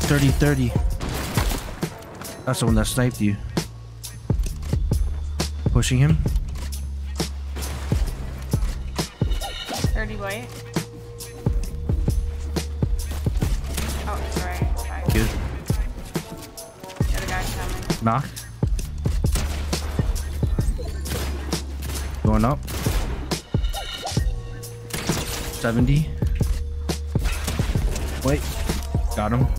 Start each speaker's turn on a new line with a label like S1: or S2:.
S1: 30. That's the one that sniped you. Pushing him.
S2: 30 white. Oh, sorry. Fine.
S1: Good.
S2: The other guy's coming.
S1: Knocked. Going up. 70. Wait. Got him.